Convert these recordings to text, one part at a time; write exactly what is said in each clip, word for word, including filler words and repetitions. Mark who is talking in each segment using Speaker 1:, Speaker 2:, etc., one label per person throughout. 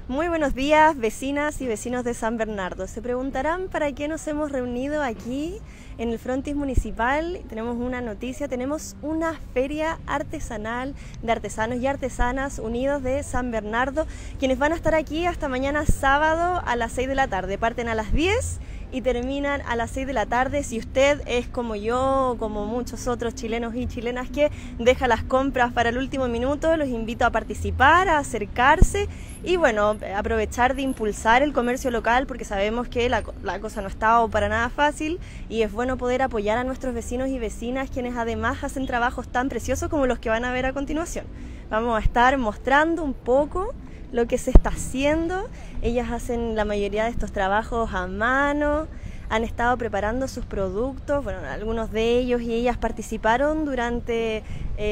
Speaker 1: Muy buenos días, vecinas y vecinos de San Bernardo. Se preguntarán para qué nos hemos reunido aquí en el frontis municipal. Tenemos una noticia, tenemos una feria artesanal de artesanos y artesanas unidos de San Bernardo, quienes van a estar aquí hasta mañana sábado a las seis de la tarde. Parten a las diez y terminan a las seis de la tarde. Si usted es como yo, como muchos otros chilenos y chilenas que deja las compras para el último minuto, los invito a participar, a acercarse y bueno, aprovechar de impulsar el comercio local, porque sabemos que la, la cosa no está para nada fácil y es bueno poder apoyar a nuestros vecinos y vecinas, quienes además hacen trabajos tan preciosos como los que van a ver a continuación. Vamos a estar mostrando un poco lo que se está haciendo. Ellas hacen la mayoría de estos trabajos a mano, han estado preparando sus productos. Bueno, algunos de ellos y ellas participaron durante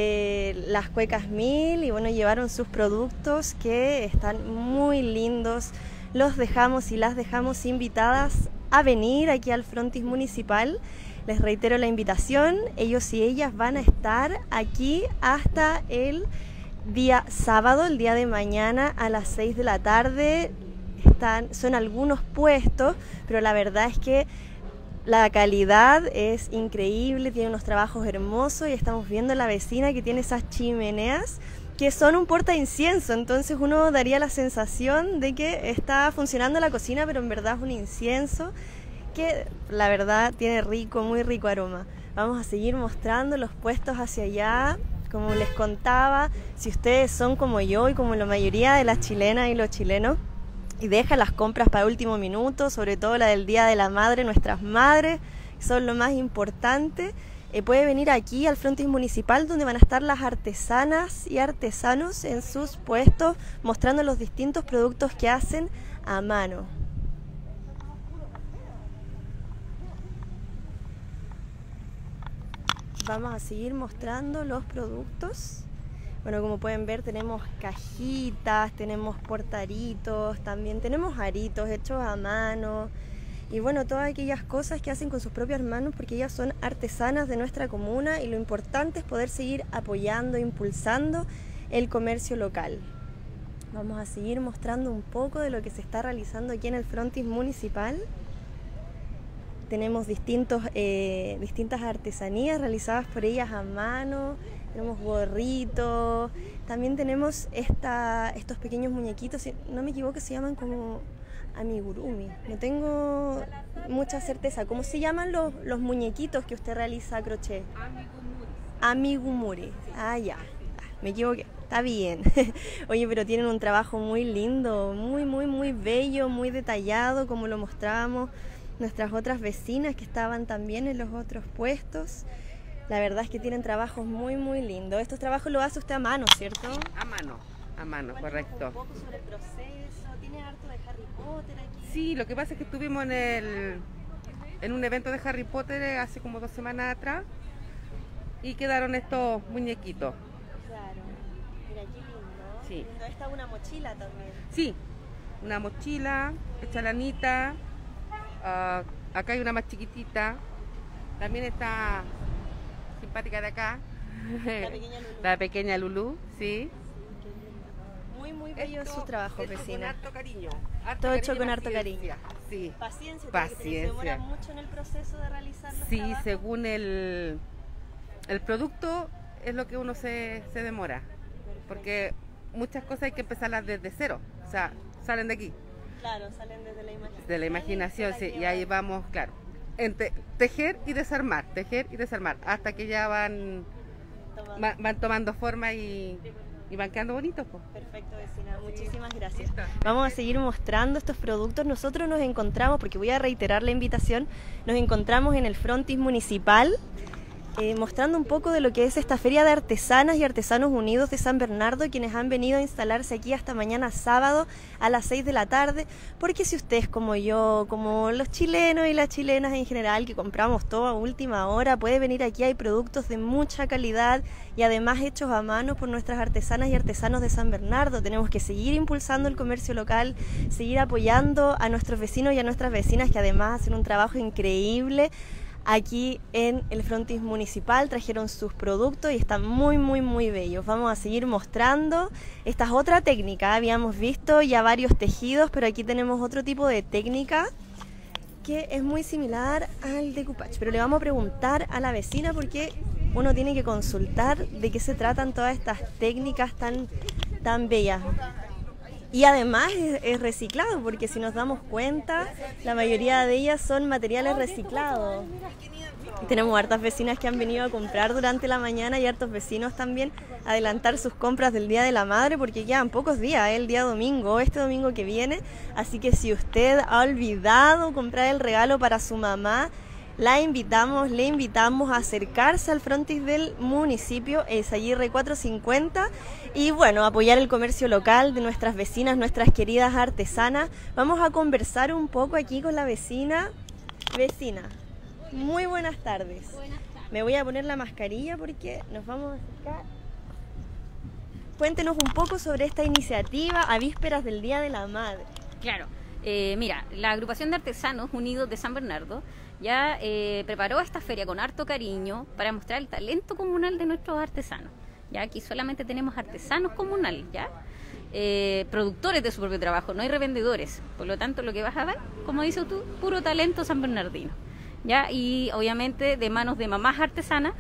Speaker 1: eh, las Cuecas Mil y bueno, llevaron sus productos que están muy lindos. Los dejamos y las dejamos invitadas a venir aquí al frontis municipal. Les reitero la invitación, ellos y ellas van a estar aquí hasta el día sábado, el día de mañana a las seis de la tarde. Están, son algunos puestos, pero la verdad es que la calidad es increíble, tiene unos trabajos hermosos y estamos viendo a la vecina que tiene esas chimeneas que son un porta incienso, entonces uno daría la sensación de que está funcionando la cocina, pero en verdad es un incienso que la verdad tiene rico, muy rico aroma. Vamos a seguir mostrando los puestos hacia allá. Como les contaba, si ustedes son como yo y como la mayoría de las chilenas y los chilenos y dejan las compras para último minuto, sobre todo la del Día de la Madre, nuestras madres, que son lo más importante, eh, puede venir aquí al frontis municipal, donde van a estar las artesanas y artesanos en sus puestos mostrando los distintos productos que hacen a mano. Vamos a seguir mostrando los productos. Bueno, como pueden ver, tenemos cajitas, tenemos portaritos, también tenemos aritos hechos a mano. Y bueno, todas aquellas cosas que hacen con sus propias manos, porque ellas son artesanas de nuestra comuna y lo importante es poder seguir apoyando, impulsando el comercio local. Vamos a seguir mostrando un poco de lo que se está realizando aquí en el frontis municipal. Tenemos distintos, eh, distintas artesanías realizadas por ellas a mano, tenemos gorritos, también tenemos esta, estos pequeños muñequitos, si no me equivoco se llaman como amigurumi, no tengo mucha certeza. ¿Cómo se llaman los, los muñequitos que usted realiza a crochet? Amigumuri. Amigumuri, ah ya, me equivoqué. Está bien. Oye, pero tienen un trabajo muy lindo, muy, muy, muy bello, muy detallado, como lo mostrábamos nuestras otras vecinas que estaban también en los otros puestos. La verdad es que tienen trabajos muy muy lindos. Estos trabajos los hace usted a mano, ¿cierto?
Speaker 2: A mano, a mano, correcto.
Speaker 1: Un poco sobre el proceso, tiene harto de Harry Potter aquí.
Speaker 2: Sí, lo que pasa es que estuvimos en el en un evento de Harry Potter hace como dos semanas atrás y quedaron estos muñequitos.
Speaker 1: Claro, mira qué lindo.
Speaker 2: Sí.
Speaker 1: Lindo. Esta es una mochila también.
Speaker 2: Sí, una mochila hecha lanita. Uh, acá hay una más chiquitita, también está simpática de acá,
Speaker 1: la pequeña Lulú,
Speaker 2: la pequeña Lulú, sí.
Speaker 1: Muy muy bello su trabajo, vecina.
Speaker 2: Con harto cariño, harto
Speaker 1: todo hecho
Speaker 2: cariño,
Speaker 1: con harto
Speaker 2: paciencia.
Speaker 1: cariño.
Speaker 2: Sí.
Speaker 1: Paciencia,
Speaker 2: Paciencia.
Speaker 1: Se demora mucho en el proceso de realizar los
Speaker 2: Sí,
Speaker 1: trabajos.
Speaker 2: según el, el producto es lo que uno se, se demora. Perfecto. Porque muchas cosas hay que empezarlas desde cero, o sea, salen de aquí.
Speaker 1: Claro, salen desde la imaginación.
Speaker 2: De la imaginación, sí, y ahí vamos, claro, entre tejer y desarmar, tejer y desarmar, hasta que ya van tomando, va, van tomando forma y, y van quedando bonitos. Pues.
Speaker 1: Perfecto, vecina, muchísimas gracias. Vamos a seguir mostrando estos productos. Nosotros nos encontramos, porque voy a reiterar la invitación, nos encontramos en el frontis municipal, Eh, mostrando un poco de lo que es esta feria de artesanas y artesanos unidos de San Bernardo, quienes han venido a instalarse aquí hasta mañana sábado a las seis de la tarde, porque si usted es como yo, como los chilenos y las chilenas en general, que compramos todo a última hora, puede venir aquí, hay productos de mucha calidad y además hechos a mano por nuestras artesanas y artesanos de San Bernardo. Tenemos que seguir impulsando el comercio local, seguir apoyando a nuestros vecinos y a nuestras vecinas, que además hacen un trabajo increíble. aquí en el frontis municipal, trajeron sus productos y están muy muy muy bellos. Vamos a seguir mostrando. Esta es otra técnica, habíamos visto ya varios tejidos, pero aquí tenemos otro tipo de técnica que es muy similar al decoupage, pero le vamos a preguntar a la vecina porque uno tiene que consultar de qué se tratan todas estas técnicas tan, tan bellas. Y además es, es reciclado, porque si nos damos cuenta, la mayoría de ellas son materiales reciclados. Tenemos hartas vecinas que han venido a comprar durante la mañana y hartos vecinos también a adelantar sus compras del Día de la Madre, porque quedan pocos días, ¿eh? El día domingo, este domingo que viene. Así que si usted ha olvidado comprar el regalo para su mamá, la invitamos, le invitamos a acercarse al frontis del municipio, es Aguirre cuatrocientos cincuenta, y bueno, apoyar el comercio local de nuestras vecinas, nuestras queridas artesanas. Vamos a conversar un poco aquí con la vecina. Vecina, muy buenas tardes.
Speaker 3: Buenas tardes.
Speaker 1: Me voy a poner la mascarilla porque nos vamos a acercar. Cuéntenos un poco sobre esta iniciativa a vísperas del Día de la Madre.
Speaker 3: Claro, eh, mira, la agrupación de artesanos unidos de San Bernardo ya eh, preparó esta feria con harto cariño para mostrar el talento comunal de nuestros artesanos. Ya aquí solamente tenemos artesanos comunales, ya eh, productores de su propio trabajo, no hay revendedores. Por lo tanto, lo que vas a ver, como dices tú, puro talento san bernardino. Ya, y obviamente de manos de mamás artesanas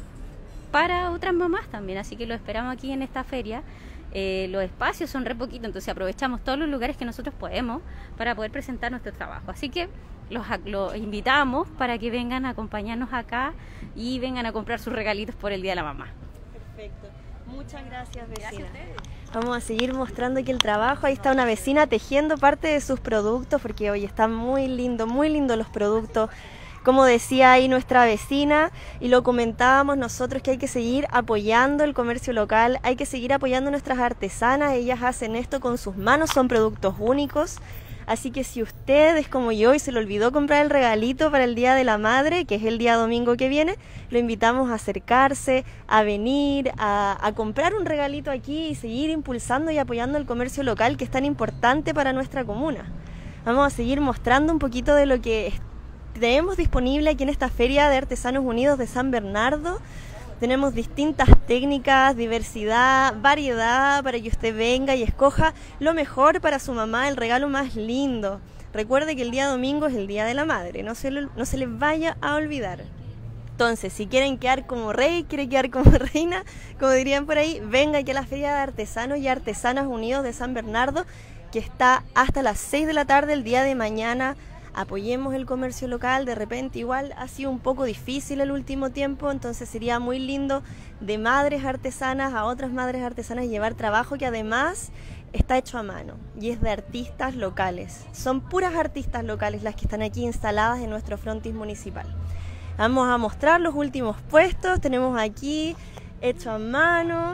Speaker 3: para otras mamás también, así que lo esperamos aquí en esta feria. Eh, los espacios son re poquitos, entonces aprovechamos todos los lugares que nosotros podemos para poder presentar nuestro trabajo, así que los, los invitamos para que vengan a acompañarnos acá y vengan a comprar sus regalitos por el Día de la Mamá.
Speaker 1: Perfecto, muchas gracias, vecina. Gracias a ustedes. Vamos a seguir mostrando aquí el trabajo. Ahí está una vecina tejiendo parte de sus productos, porque hoy están muy lindo, muy lindo los productos. Como decía ahí nuestra vecina, y lo comentábamos nosotros, que hay que seguir apoyando el comercio local, hay que seguir apoyando a nuestras artesanas. Ellas hacen esto con sus manos, son productos únicos. Así que si usted es como yo y se le olvidó comprar el regalito para el Día de la Madre, que es el día domingo que viene, lo invitamos a acercarse, a venir, a, a comprar un regalito aquí y seguir impulsando y apoyando el comercio local, que es tan importante para nuestra comuna. Vamos a seguir mostrando un poquito de lo que tenemos disponible aquí en esta Feria de Artesanos Unidos de San Bernardo. Tenemos distintas técnicas, diversidad, variedad para que usted venga y escoja lo mejor para su mamá, el regalo más lindo. Recuerde que el día domingo es el Día de la Madre, no se, lo, no se les vaya a olvidar. Entonces, si quieren quedar como rey, quiere quedar como reina, como dirían por ahí, venga aquí a la Feria de Artesanos y Artesanas Unidos de San Bernardo, que está hasta las seis de la tarde el día de mañana. Apoyemos el comercio local. De repente igual ha sido un poco difícil el último tiempo, entonces sería muy lindo de madres artesanas a otras madres artesanas llevar trabajo que además está hecho a mano y es de artistas locales. Son puras artistas locales las que están aquí instaladas en nuestro frontis municipal. Vamos a mostrar los últimos puestos. Tenemos aquí hecho a mano,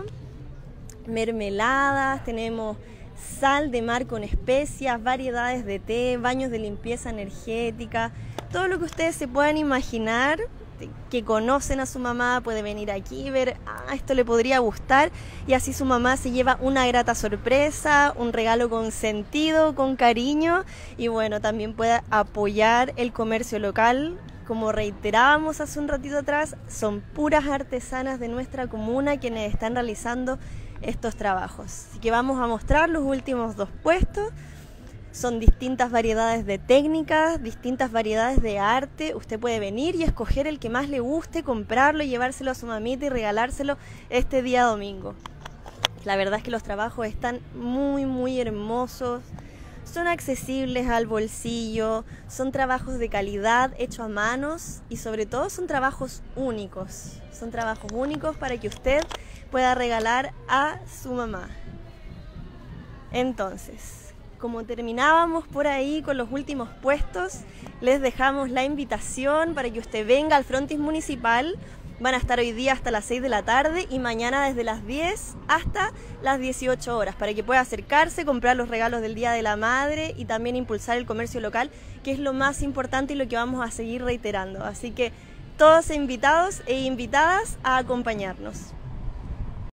Speaker 1: mermeladas, tenemos sal de mar con especias, variedades de té, baños de limpieza energética, todo lo que ustedes se puedan imaginar, que conocen a su mamá, puede venir aquí y ver, ah, esto le podría gustar, y así su mamá se lleva una grata sorpresa, un regalo con sentido, con cariño, y bueno, también puede apoyar el comercio local. Como reiterábamos hace un ratito atrás, son puras artesanas de nuestra comuna quienes están realizando estos trabajos. Así que vamos a mostrar los últimos dos puestos. Son distintas variedades de técnicas, distintas variedades de arte. Usted puede venir y escoger el que más le guste, comprarlo, llevárselo a su mamita y regalárselo este día domingo. La verdad es que los trabajos están muy muy hermosos, son accesibles al bolsillo, son trabajos de calidad hechos a manos y sobre todo son trabajos únicos. Son trabajos únicos para que usted pueda regalar a su mamá. Entonces, como terminábamos por ahí con los últimos puestos, les dejamos la invitación para que usted venga al frontis municipal. Van a estar hoy día hasta las seis de la tarde y mañana desde las diez hasta las dieciocho horas para que pueda acercarse, comprar los regalos del Día de la Madre y también impulsar el comercio local, que es lo más importante y lo que vamos a seguir reiterando. Así que todos invitados e invitadas a acompañarnos.